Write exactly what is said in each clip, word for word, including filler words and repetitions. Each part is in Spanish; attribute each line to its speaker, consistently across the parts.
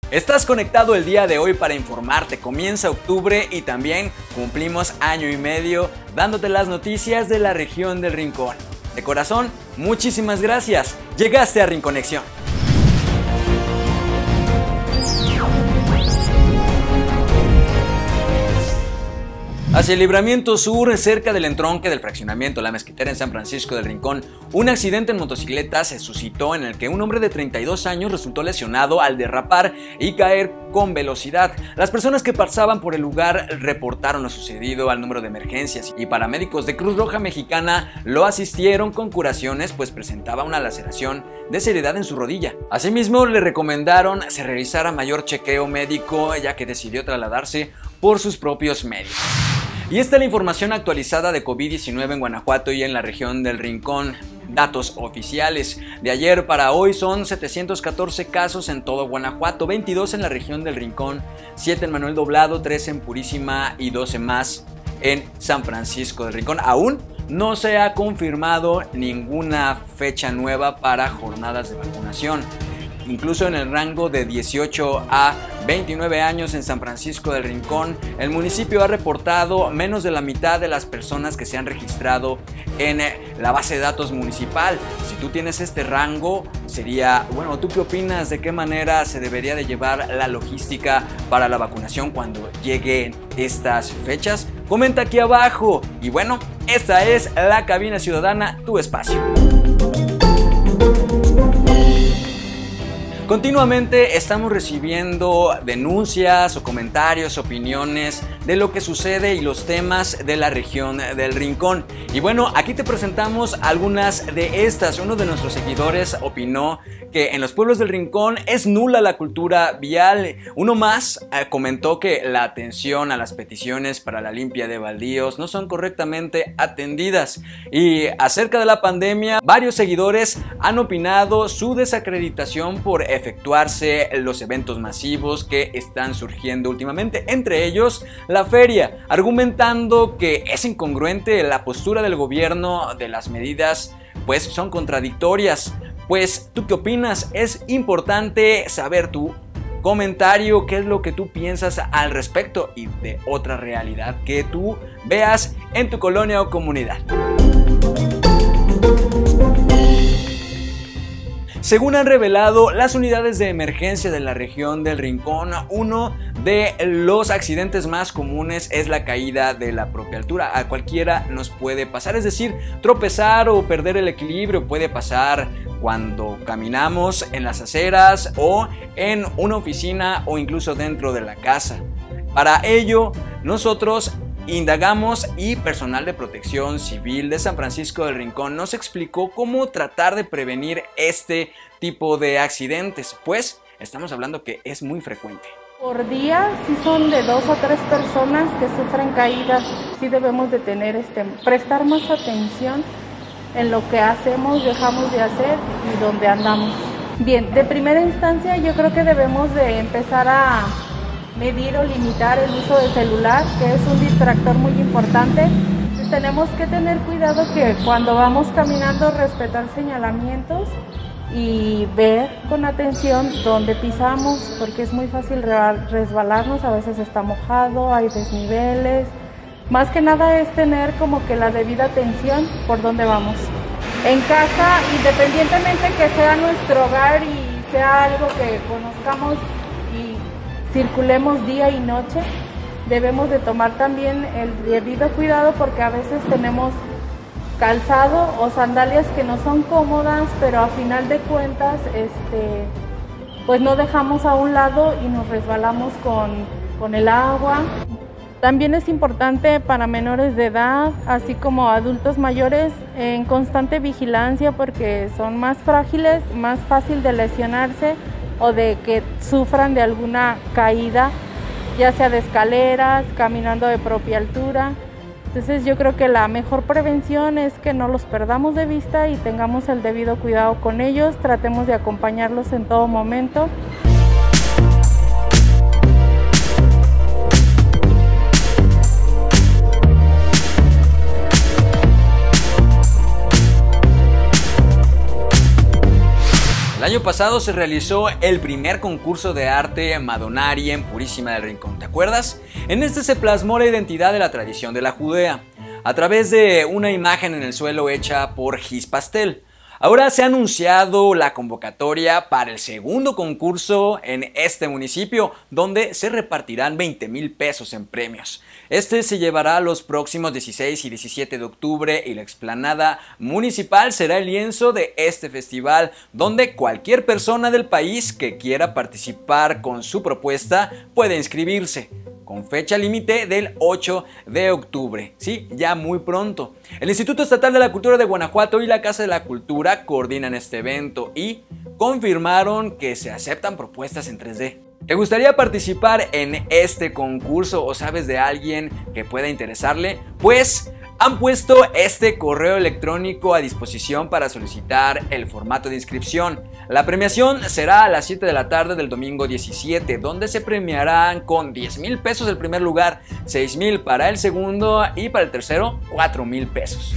Speaker 1: Estás conectado el día de hoy para informarte. Comienza octubre y también cumplimos año y medio dándote las noticias de la región del Rincón. De corazón, muchísimas gracias. Llegaste a Rinconexión. Hacia el Libramiento Sur, cerca del entronque del fraccionamiento La Mezquitera en San Francisco del Rincón, un accidente en motocicleta se suscitó en el que un hombre de treinta y dos años resultó lesionado al derrapar y caer con velocidad. Las personas que pasaban por el lugar reportaron lo sucedido al número de emergencias y paramédicos de Cruz Roja Mexicana lo asistieron con curaciones, pues presentaba una laceración de seriedad en su rodilla. Asimismo, le recomendaron se realizara mayor chequeo médico, ya que decidió trasladarse por sus propios medios. Y esta es la información actualizada de COVID diecinueve en Guanajuato y en la región del Rincón. Datos oficiales de ayer para hoy son setecientos catorce casos en todo Guanajuato, veintidós en la región del Rincón, siete en Manuel Doblado, trece en Purísima y doce más en San Francisco del Rincón. Aún no se ha confirmado ninguna fecha nueva para jornadas de vacunación. Incluso en el rango de dieciocho a veintinueve años en San Francisco del Rincón, el municipio ha reportado menos de la mitad de las personas que se han registrado en la base de datos municipal. Si tú tienes este rango, sería, bueno, ¿tú qué opinas? ¿De qué manera se debería de llevar la logística para la vacunación cuando lleguen estas fechas? Comenta aquí abajo. Y bueno, esta es la Cabina Ciudadana, tu espacio. Continuamente estamos recibiendo denuncias o comentarios, opiniones de lo que sucede y los temas de la región del Rincón. Y bueno, aquí te presentamos algunas de estas. Uno de nuestros seguidores opinó que en los pueblos del Rincón es nula la cultura vial. Uno más eh, comentó que la atención a las peticiones para la limpia de baldíos no son correctamente atendidas. Y acerca de la pandemia, varios seguidores han opinado su desacreditación por efectuarse los eventos masivos que están surgiendo últimamente, entre ellos la feria, argumentando que es incongruente la postura del gobierno de las medidas, pues son contradictorias. Pues, ¿tú qué opinas? Es importante saber tu comentario, qué es lo que tú piensas al respecto y de otra realidad que tú veas en tu colonia o comunidad. Según han revelado las unidades de emergencia de la región del Rincón, uno de los accidentes más comunes es la caída de la propia altura. A cualquiera nos puede pasar, es decir, tropezar o perder el equilibrio puede pasar cuando caminamos en las aceras o en una oficina o incluso dentro de la casa. Para ello, nosotros indagamos y personal de protección civil de San Francisco del Rincón nos explicó cómo tratar de prevenir este tipo de accidentes, pues estamos hablando que es muy frecuente.
Speaker 2: Por día sí son de dos o tres personas que sufren caídas. Sí debemos de tener este, prestar más atención en lo que hacemos, dejamos de hacer y donde andamos. Bien, de primera instancia yo creo que debemos de empezar a medir o limitar el uso del celular, que es un distractor muy importante. Pues tenemos que tener cuidado que cuando vamos caminando respetar señalamientos y ver con atención dónde pisamos, porque es muy fácil resbalarnos, a veces está mojado, hay desniveles. Más que nada es tener como que la debida atención por dónde vamos. En casa, independientemente que sea nuestro hogar y sea algo que conozcamos circulemos día y noche, debemos de tomar también el debido cuidado porque a veces tenemos calzado o sandalias que no son cómodas, pero a final de cuentas este, pues no dejamos a un lado y nos resbalamos con, con el agua. También es importante para menores de edad, así como adultos mayores, en constante vigilancia porque son más frágiles, más fácil de lesionarse o de que sufran de alguna caída, ya sea de escaleras, caminando de propia altura. Entonces yo creo que la mejor prevención es que no los perdamos de vista y tengamos el debido cuidado con ellos, tratemos de acompañarlos en todo momento.
Speaker 1: El año pasado se realizó el primer concurso de arte Madonari en Purísima del Rincón, ¿te acuerdas? En este se plasmó la identidad de la tradición de la Judea, a través de una imagen en el suelo hecha por Gis Pastel. Ahora se ha anunciado la convocatoria para el segundo concurso en este municipio, donde se repartirán veinte mil pesos en premios. Este se llevará los próximos dieciséis y diecisiete de octubre y la explanada municipal será el lienzo de este festival, donde cualquier persona del país que quiera participar con su propuesta puede inscribirse, con fecha límite del ocho de octubre, sí, ya muy pronto. El Instituto Estatal de la Cultura de Guanajuato y la Casa de la Cultura coordinan este evento y confirmaron que se aceptan propuestas en tres D. ¿Te gustaría participar en este concurso o sabes de alguien que pueda interesarle? Pues han puesto este correo electrónico a disposición para solicitar el formato de inscripción. La premiación será a las siete de la tarde del domingo diecisiete, donde se premiarán con diez mil pesos el primer lugar, seis mil para el segundo y para el tercero cuatro mil pesos.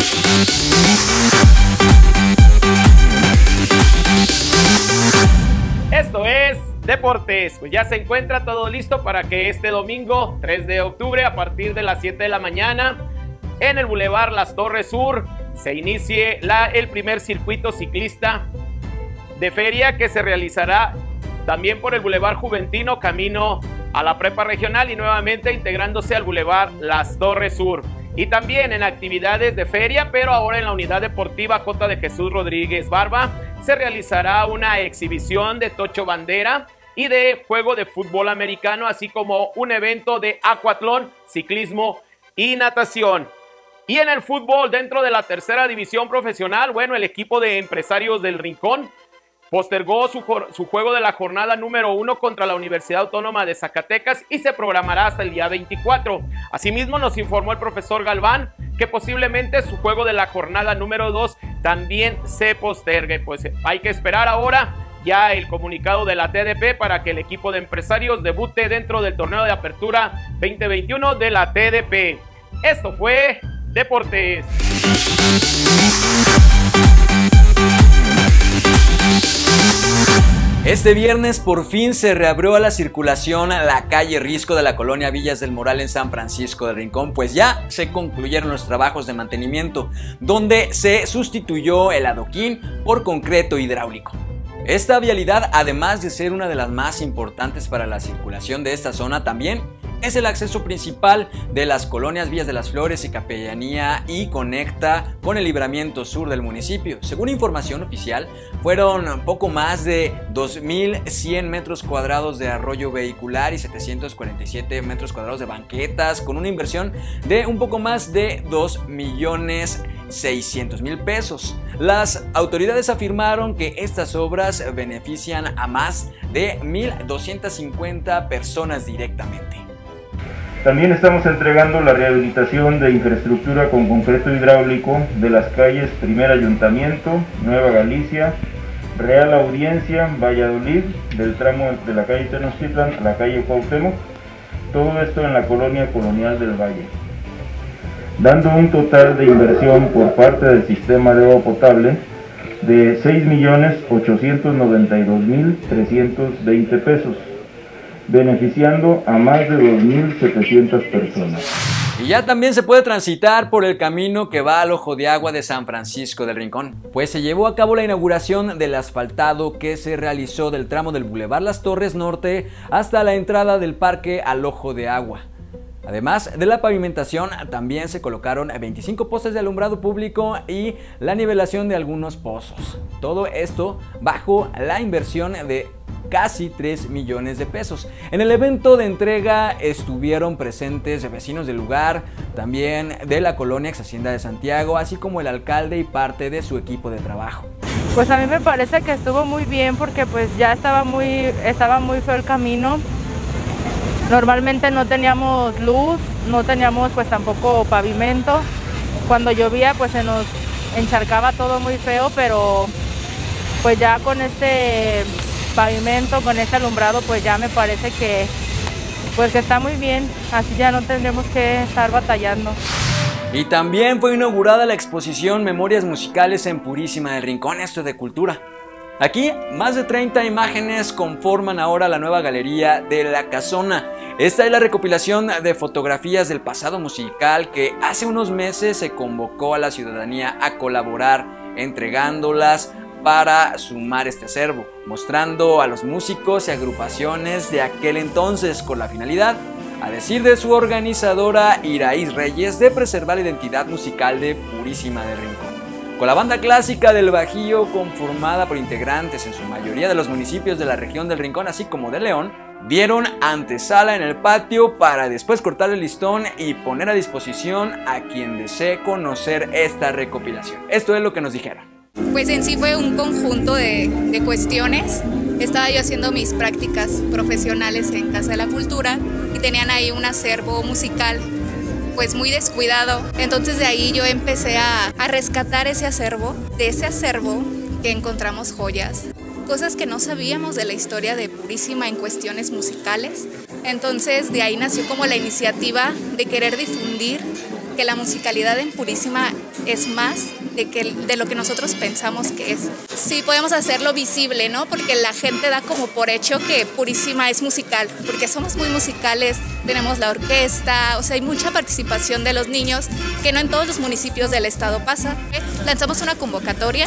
Speaker 3: Esto es Deportes, pues ya se encuentra todo listo para que este domingo tres de octubre a partir de las siete de la mañana en el Boulevard Las Torres Sur se inicie la, el primer circuito ciclista de feria que se realizará también por el Boulevard Juventino camino a la Prepa Regional y nuevamente integrándose al Boulevard Las Torres Sur. Y también en actividades de feria, pero ahora en la unidad deportiva J. de Jesús Rodríguez Barba, se realizará una exhibición de tocho bandera y de juego de fútbol americano, así como un evento de acuatlón, ciclismo y natación. Y en el fútbol, dentro de la tercera división profesional, bueno, el equipo de Empresarios del Rincón postergó su, su juego de la jornada número uno contra la Universidad Autónoma de Zacatecas y se programará hasta el día veinticuatro. Asimismo, nos informó el profesor Galván que posiblemente su juego de la jornada número dos también se postergue. Pues hay que esperar ahora ya el comunicado de la T D P para que el equipo de Empresarios debute dentro del torneo de apertura veinte veintiuno de la T D P. Esto fue Deportes.
Speaker 1: Este viernes por fin se reabrió a la circulación la calle Risco de la colonia Villas del Moral en San Francisco del Rincón, pues ya se concluyeron los trabajos de mantenimiento, donde se sustituyó el adoquín por concreto hidráulico. Esta vialidad, además de ser una de las más importantes para la circulación de esta zona, también es el acceso principal de las colonias Villas de las Flores y Capellanía y conecta con el libramiento sur del municipio. Según información oficial, fueron poco más de dos mil cien metros cuadrados de arroyo vehicular y setecientos cuarenta y siete metros cuadrados de banquetas, con una inversión de un poco más de dos millones seiscientos mil pesos. Las autoridades afirmaron que estas obras benefician a más de mil doscientas cincuenta personas directamente.
Speaker 4: También estamos entregando la rehabilitación de infraestructura con concreto hidráulico de las calles Primer Ayuntamiento, Nueva Galicia, Real Audiencia, Valladolid, del tramo de la calle Tenochtitlan a la calle Cuauhtémoc, todo esto en la colonia Colonial del Valle, dando un total de inversión por parte del sistema de agua potable de seis millones ochocientos noventa y dos mil trescientos veinte pesos, beneficiando a más de dos mil setecientas personas.
Speaker 1: Y ya también se puede transitar por el camino que va al Ojo de Agua de San Francisco del Rincón, pues se llevó a cabo la inauguración del asfaltado que se realizó del tramo del Boulevard Las Torres Norte hasta la entrada del parque al Ojo de Agua. Además de la pavimentación, también se colocaron veinticinco postes de alumbrado público y la nivelación de algunos pozos. Todo esto bajo la inversión de casi tres millones de pesos. En el evento de entrega estuvieron presentes vecinos del lugar, también de la colonia Ex Hacienda de Santiago, así como el alcalde y parte de su equipo de trabajo.
Speaker 2: Pues a mí me parece que estuvo muy bien porque pues ya estaba muy, estaba muy feo el camino. Normalmente no teníamos luz, no teníamos pues tampoco pavimento. Cuando llovía pues se nos encharcaba todo muy feo, pero pues ya con este pavimento, con este alumbrado, pues ya me parece que pues que está muy bien, así ya no tendremos que estar batallando.
Speaker 1: Y también fue inaugurada la exposición Memorias Musicales en Purísima del Rincón, esto de cultura. Aquí, más de treinta imágenes conforman ahora la nueva galería de La Casona. Esta es la recopilación de fotografías del pasado musical que hace unos meses se convocó a la ciudadanía a colaborar entregándolas para sumar este acervo, mostrando a los músicos y agrupaciones de aquel entonces con la finalidad, a decir de su organizadora Iraíz Reyes, de preservar la identidad musical de Purísima del Rincón. Con la banda clásica del Bajío, conformada por integrantes en su mayoría de los municipios de la región del Rincón, así como de León, dieron antesala en el patio para después cortar el listón y poner a disposición a quien desee conocer esta recopilación. Esto es lo que nos dijeron.
Speaker 5: Pues en sí fue un conjunto de, de cuestiones. Estaba yo haciendo mis prácticas profesionales en Casa de la Cultura y tenían ahí un acervo musical pues muy descuidado. Entonces de ahí yo empecé a, a rescatar ese acervo. De ese acervo que encontramos joyas, cosas que no sabíamos de la historia de Purísima en cuestiones musicales. Entonces de ahí nació como la iniciativa de querer difundir que la musicalidad en Purísima es más de, que, de lo que nosotros pensamos que es. Sí, podemos hacerlo visible, ¿no? Porque la gente da como por hecho que Purísima es musical, porque somos muy musicales, tenemos la orquesta, o sea, hay mucha participación de los niños que no en todos los municipios del estado pasa. Lanzamos una convocatoria,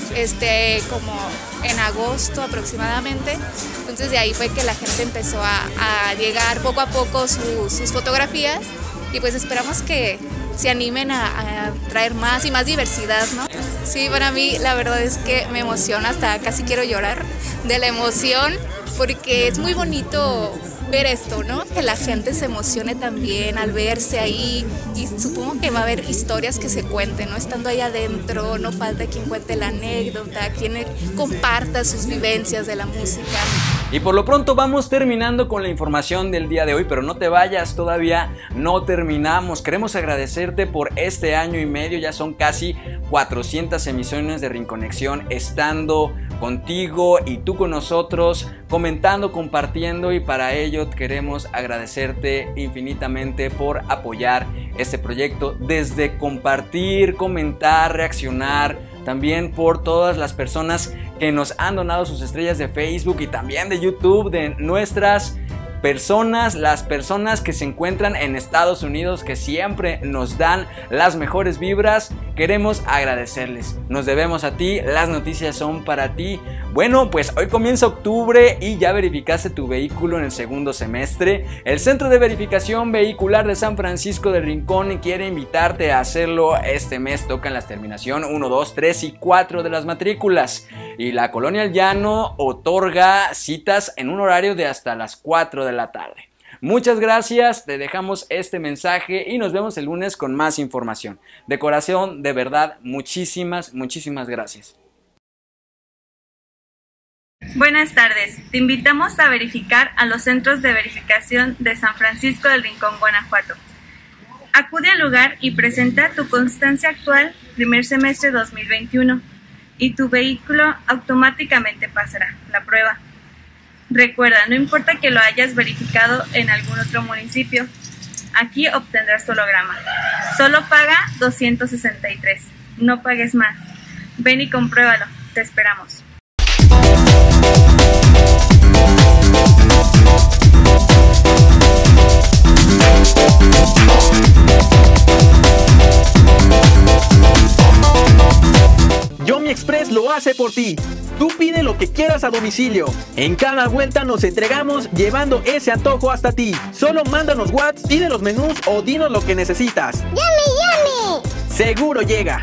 Speaker 5: este, como en agosto aproximadamente, entonces de ahí fue que la gente empezó a, a llegar poco a poco su, sus fotografías y pues esperamos que se animen a, a traer más y más diversidad, ¿no? Sí, para mí la verdad es que me emociona, hasta casi quiero llorar de la emoción, porque es muy bonito ver esto, ¿no? Que la gente se emocione también al verse ahí, y supongo que va a haber historias que se cuenten, ¿no? Estando ahí adentro, no falta quien cuente la anécdota, quien comparta sus vivencias de la música.
Speaker 1: Y por lo pronto vamos terminando con la información del día de hoy, pero no te vayas, todavía no terminamos. Queremos agradecerte por este año y medio, ya son casi cuatrocientas emisiones de Rinconexión, estando contigo y tú con nosotros, comentando, compartiendo, y para ello queremos agradecerte infinitamente por apoyar este proyecto, desde compartir, comentar, reaccionar, también por todas las personas que nos han donado sus estrellas de Facebook y también de YouTube, de nuestras personas, las personas que se encuentran en Estados Unidos, que siempre nos dan las mejores vibras. Queremos agradecerles, nos debemos a ti, las noticias son para ti. Bueno, pues hoy comienza octubre y ya verificaste tu vehículo en el segundo semestre. El Centro de Verificación Vehicular de San Francisco del Rincón quiere invitarte a hacerlo este mes. Tocan las terminación uno, dos, tres y cuatro de las matrículas. Y la Colonia El Llano otorga citas en un horario de hasta las cuatro de la tarde. Muchas gracias, te dejamos este mensaje y nos vemos el lunes con más información. De corazón, de verdad, muchísimas, muchísimas gracias.
Speaker 6: Buenas tardes, te invitamos a verificar a los centros de verificación de San Francisco del Rincón, Guanajuato. Acude al lugar y presenta tu constancia actual primer semestre dos mil veintiuno y tu vehículo automáticamente pasará la prueba. Recuerda, no importa que lo hayas verificado en algún otro municipio, aquí obtendrás tu holograma. Solo paga doscientos sesenta y tres, no pagues más. Ven y compruébalo, te esperamos.
Speaker 7: Yomi Express lo hace por ti. Tú pide lo que quieras a domicilio. En cada vuelta nos entregamos llevando ese antojo hasta ti. Solo mándanos WhatsApp, pide los menús o dinos lo que necesitas.
Speaker 8: ¡Yummy, yummy!
Speaker 7: Seguro llega.